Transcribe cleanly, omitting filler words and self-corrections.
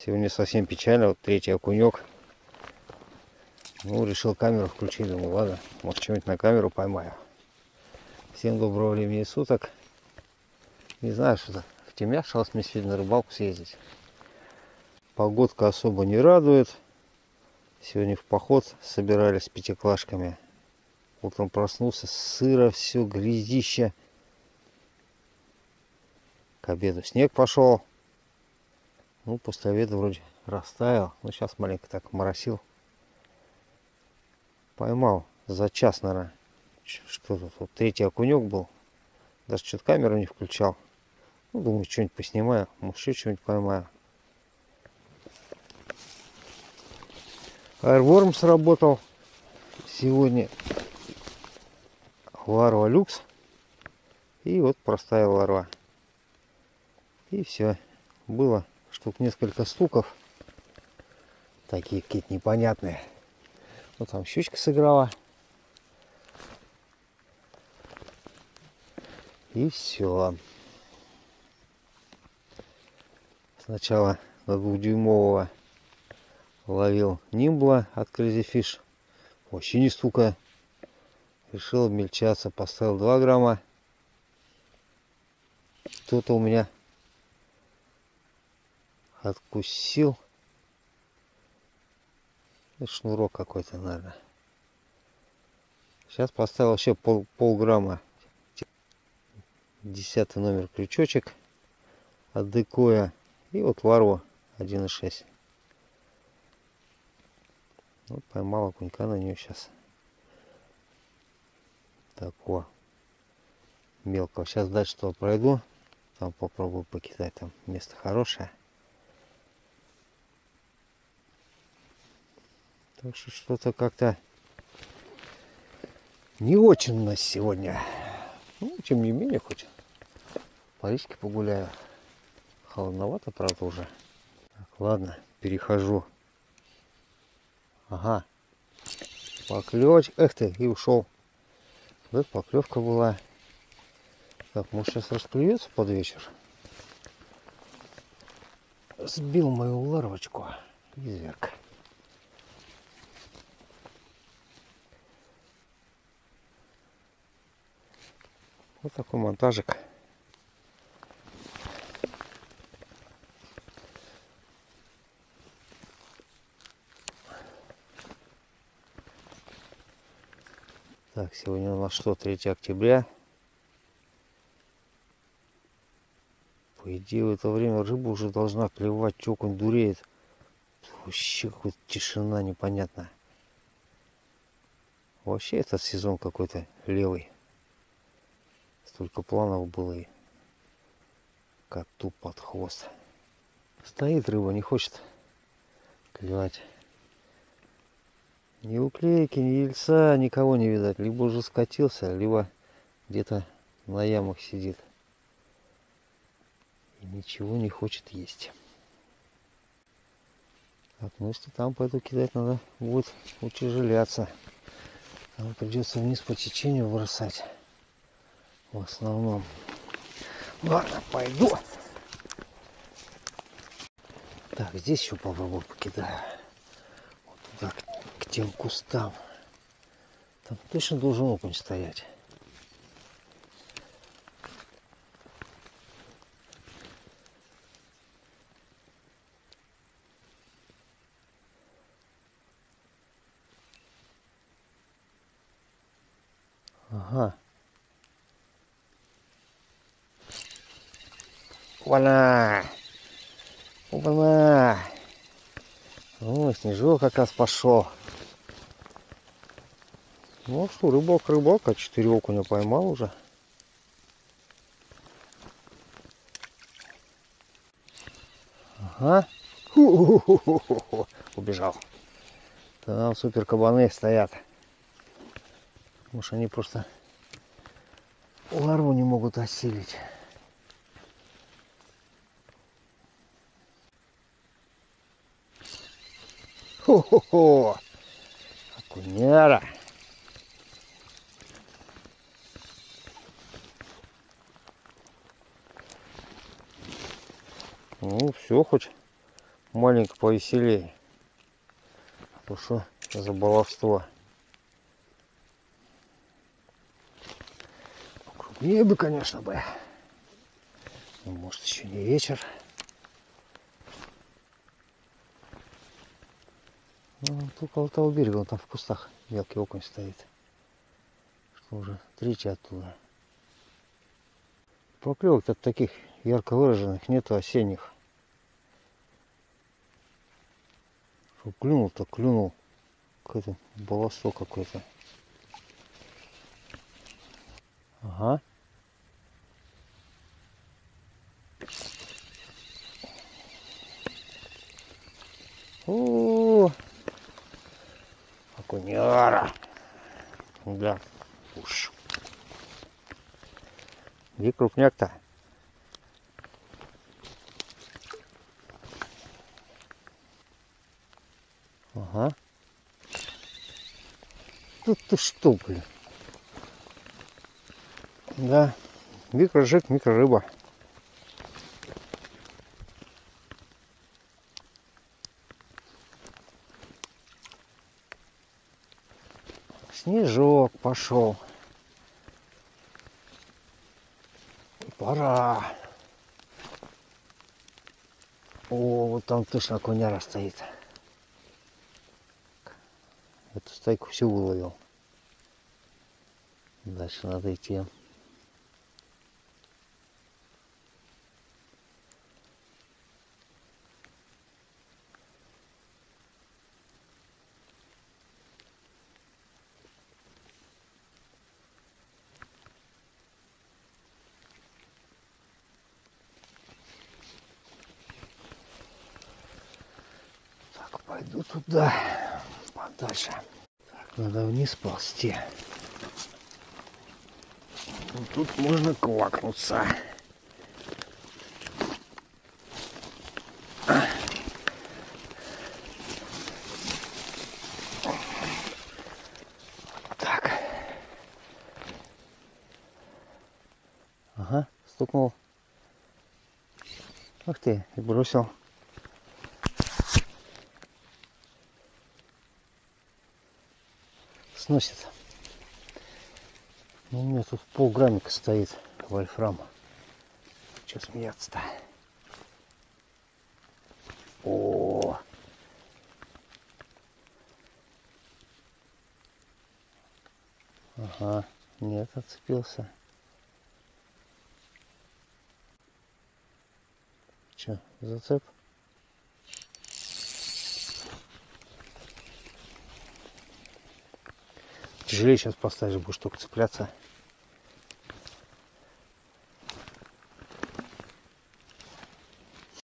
Сегодня совсем печально. Вот третий окунек. Ну, решил камеру включить. Думаю, ладно, может, что-нибудь на камеру поймаю. Всем доброго времени суток. Не знаю, что-то втемяшилось мне сегодня на рыбалку съездить. Погодка особо не радует. Сегодня в поход собирались с пятиклашками. Утром проснулся, сыро, все, грязище. К обеду снег пошел. Ну, после обеда вроде растаял. Но сейчас маленько так моросил. Поймал за час, наверное. Что тут? Вот третий окунек был. Даже что-то камеру не включал. Ну, думаю, что-нибудь поснимаю. Может, еще что-нибудь поймаю. Airworm сработал сегодня. Ларва люкс. И вот простая ларва. И все. Было штук несколько стуков. Такие какие-то непонятные. Вот там щучка сыграла. И все. Сначала до 2-дюймового ловил нимбла от Crazy Fish. Вообще не стука. Решил обмельчаться. Поставил 2 грамма. Кто-то у меня откусил. Это шнурок какой-то, наверное. Сейчас поставил еще полграмма. 10 номер крючочек от декоя. И вот ларву 1,6. Вот поймал окунька на нее сейчас. Такого мелкого. Сейчас дальше что пройду. Там попробую покидать. Там место хорошее. Так что что-то как-то не очень у нас сегодня. Ну, тем не менее, хоть по речке погуляю. Холодновато, правда, уже. Так, ладно, перехожу. Ага. Поклевочка. Эх ты, и ушел. Вот поклевка была. Так, может, сейчас расклюется под вечер. Сбил мою ларвочку. Изверг. Вот такой монтажик. Так, сегодня у нас что, 3 октября. По идее, в это время рыба уже должна клевать, что окунь дуреет. Вообще какая-то тишина непонятная. Вообще этот сезон какой-то левый. Столько планов было и коту под хвост. Стоит рыба, не хочет клевать. Ни уклейки, ни яйца, никого не видать. Либо уже скатился, либо где-то на ямах сидит. И ничего не хочет есть. Так, ну если там пойду кидать, надо будет утяжеляться. Там придется вниз по течению бросать. В основном. Ладно, пойду. Так, здесь еще попробую покидаю. Вот туда, к тем кустам. Там точно должен окунь стоять. Ага. Опа-на! Опа-на! О, снежок как раз пошел. Ну что, рыбак, а 4 окуня поймал уже. Ага. Ху-ху-ху-ху-ху. Убежал. Там супер кабаны стоят. Может, они просто ларву не могут осилить. Хо-хо-хо! Окуняра! Ну, все, хоть маленько повеселее. А то что за баловство. Покрупнее бы, конечно бы. Но, может, еще не вечер. Ну, тут около того берега, он там в кустах мелкий окунь стоит. Что уже третий оттуда. Поклевок-то таких ярко выраженных нету, осенних. Что клюнул-то клюнул. Какой-то баловство какой-то. Ага. О, окуняра. Да, уж. Где крупняк-то? Ага. Тут ты что, блин? Да, микрожик, микрорыба. Снежок пошел. Пора. О, вот там точно окуняра стоит. Эту стайку всю выловил. Дальше надо идти. Так, пойду туда, подальше. Так, надо вниз ползти. Ну, тут можно квакнуться. Так. Ага, стукнул. Ах ты, и бросил. Сносит. Ну, у меня тут полграммика стоит вольфрам. Че смеяться-то? О, ага, нет, отцепился. Че, зацеп? Тяжелее сейчас поставишь, будешь только цепляться.